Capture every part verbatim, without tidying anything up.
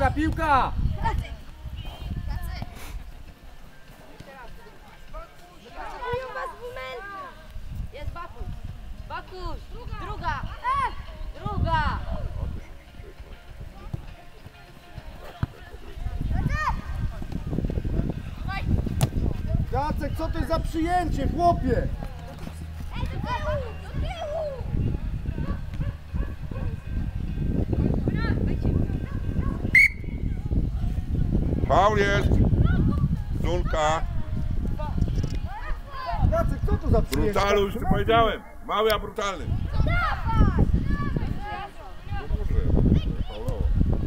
Piłka, piłka! Jest Bakuś. Bakuś, druga. Druga. Jacek, co to jest za przyjęcie, chłopie? Faul jest! Zulka! Jacek, co to za przyjęcie? Brutalu, już ci powiedziałem! Mały, a brutalny! No może, faulowo.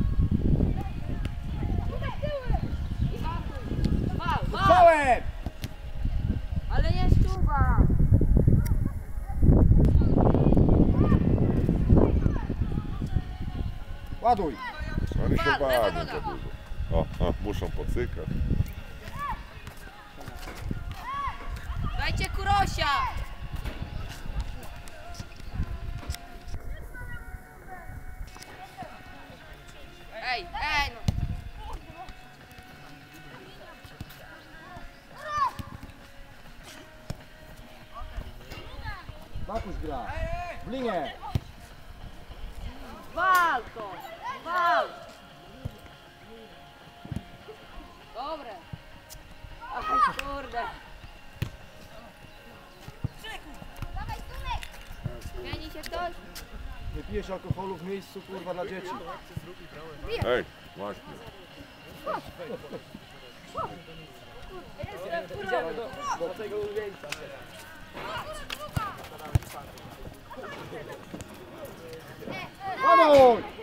Wał, wał. Czołem! Ale jest czuba. Ładuj! Oni się Lewa, lewa bawią noga. za dużo. O, o, muszą pocykać. Dajcie Kurosia. Ej, ej no. Bakuś gra. W linię. Wal to. Wal. Dobre. Aj, kurde. Zmieni się ktoś? Nie pijesz alkoholu w miejscu, kurwa, dla dzieci. Ej, właśnie. Do tego ujęcia. Ładuj!